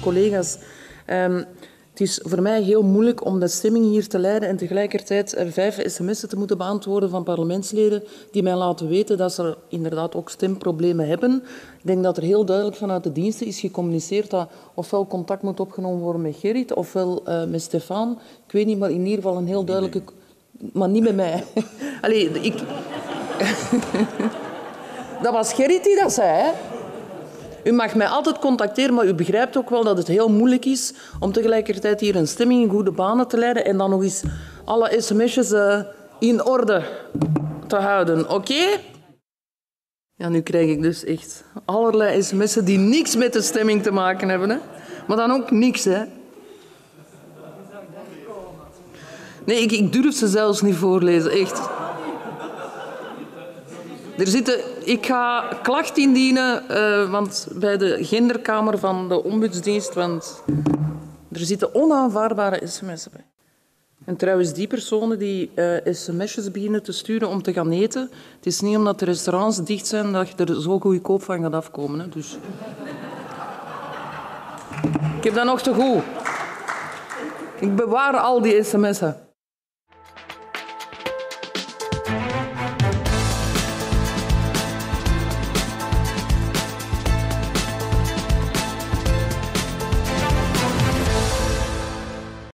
collega's. Het is voor mij heel moeilijk om de stemming hier te leiden en tegelijkertijd 5 sms'en te moeten beantwoorden van parlementsleden die mij laten weten dat ze inderdaad ook stemproblemen hebben. Ik denk dat er heel duidelijk vanuit de diensten is gecommuniceerd dat ofwel contact moet opgenomen worden met Gerrit ofwel met Stefan. Ik weet niet, maar in ieder geval een heel duidelijke... Maar niet met mij. Allee, ik... Dat was Gerrit die dat zei, hè? U mag mij altijd contacteren, maar u begrijpt ook wel dat het heel moeilijk is om tegelijkertijd hier een stemming in goede banen te leiden en dan nog eens alle sms'jes in orde te houden. Oké? Ja, nu krijg ik dus echt allerlei sms'en die niks met de stemming te maken hebben. Hè? Maar dan ook niks, hè? Nee, ik durf ze zelfs niet voorlezen, echt. Ik ga klacht indienen bij de genderkamer van de ombudsdienst, want er zitten onaanvaardbare sms'en bij. En trouwens, die personen die sms'jes beginnen te sturen om te gaan eten, het is niet omdat de restaurants dicht zijn dat je er zo goedkoop van gaat afkomen. Hè. Dus... Ik heb dat nog te goed. Ik bewaar al die sms'en.